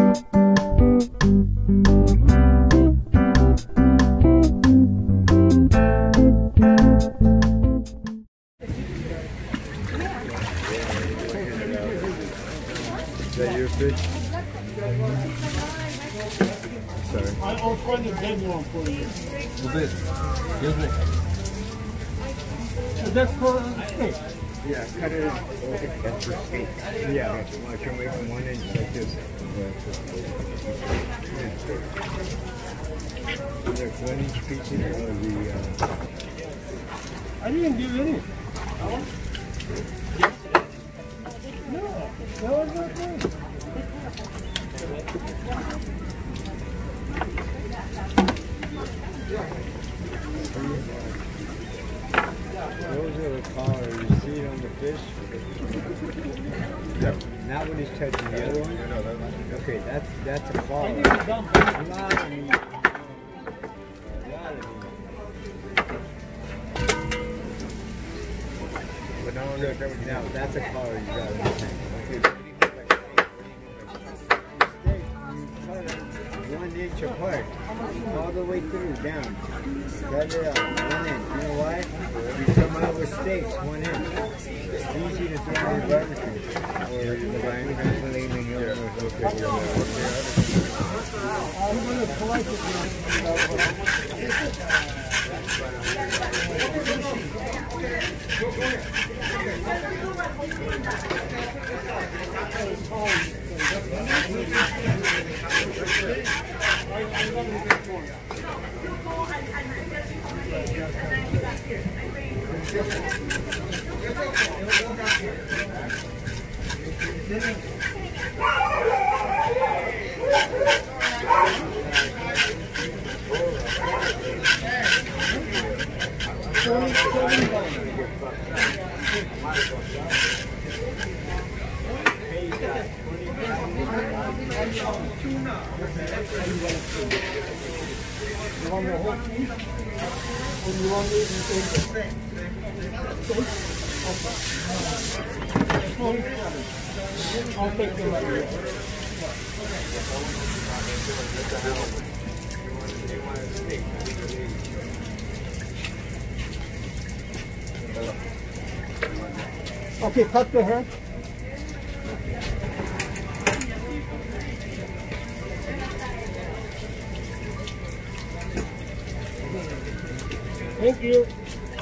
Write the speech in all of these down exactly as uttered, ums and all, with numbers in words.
Is that your fish? Sorry. I'll find a dead one for you. Well, this. Excuse me. So that's for steak. Yeah, cut it. That's for steak. Yeah, that's why I can make them one inch like this. There's one inch pieces of the. Uh... I didn't give any. No, that was not good. Those are the collars. You see it on the fish? Yep. Not when he's touching the other one? Okay, that's that's a collar. A lot of meat. A lot of meat. But now, now that's a collar you got in the tank. One inch apart, all the way through, down. Cut it out, one inch. You know why? You come out with steaks, one inch. It's easy to throw in your barbecue. Or the line translating your I'm going to collect it You want the whole piece? Or you want it in the same? Okay. I'll take them right here. Okay, cut the head. Thank you.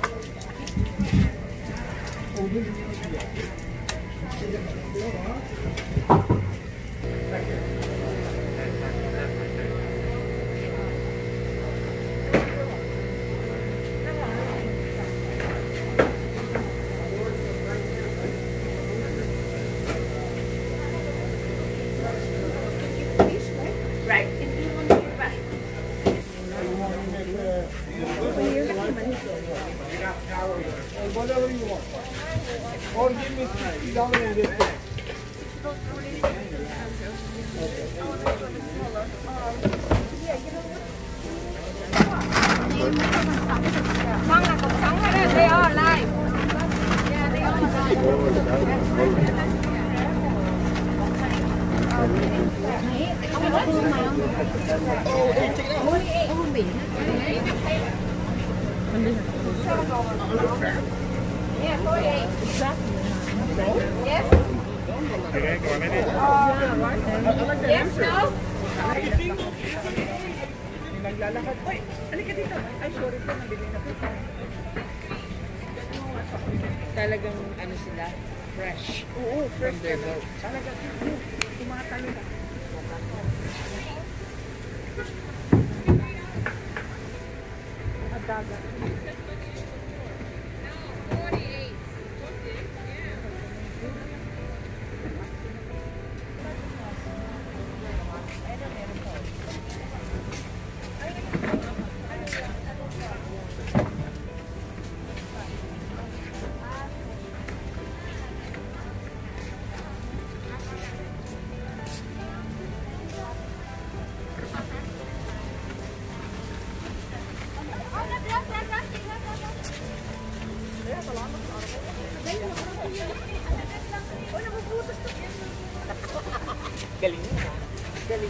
Right. Whatever you want. Or give me sixty dollars and this. Ngon là cục sống hay là they are alive? Yeah, they are alive. Ông nói thương mà không? Không biển. Yeah, forty-eight. Yes. Yes, no. Naglalakad. Uy, halika dito. Ay, sorry po, nabili na po. Talagang ano sila, fresh. Oo, fresh from their boat. Talaga, tumatalo na. Adaga. Galing mo. 这里。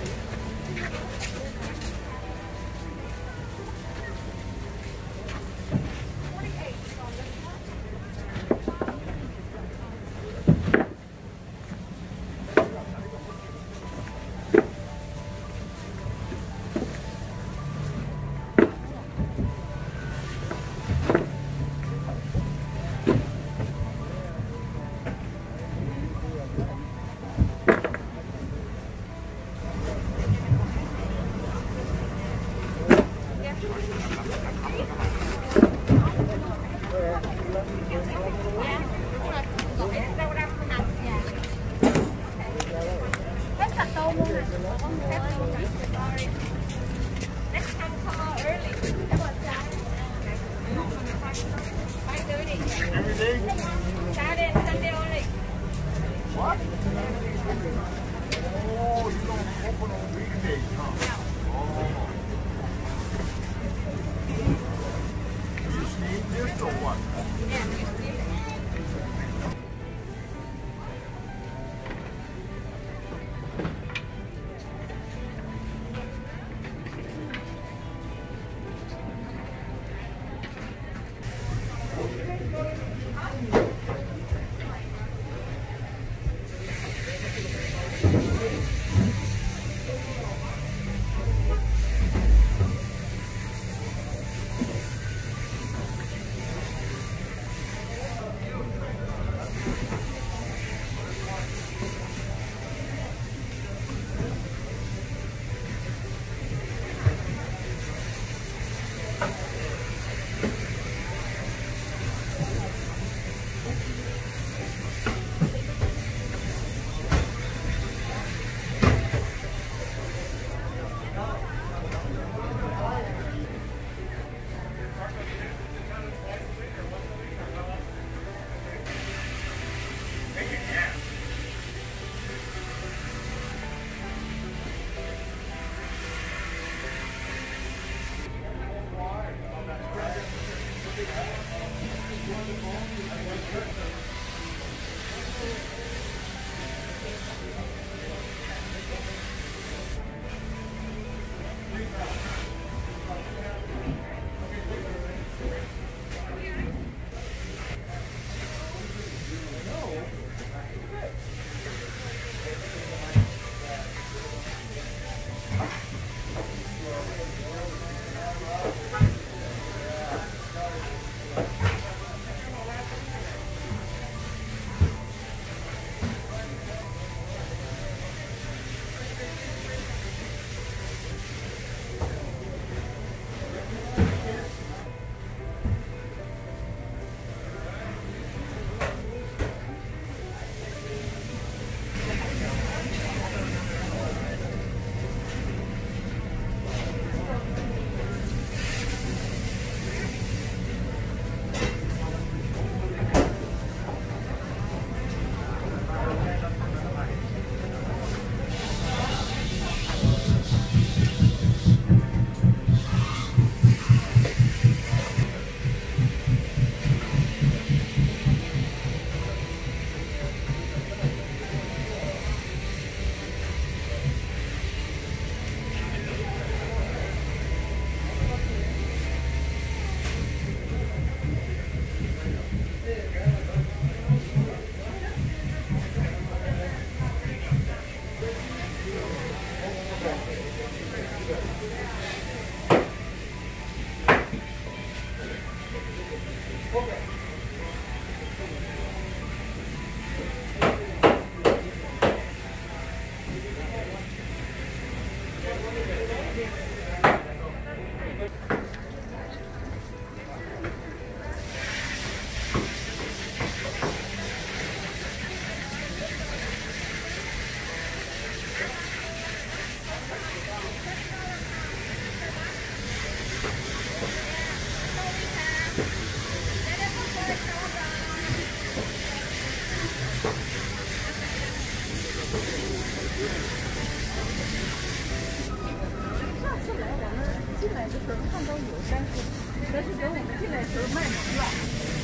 进来的时候看到有，但是但是等我们进来的时候卖没了。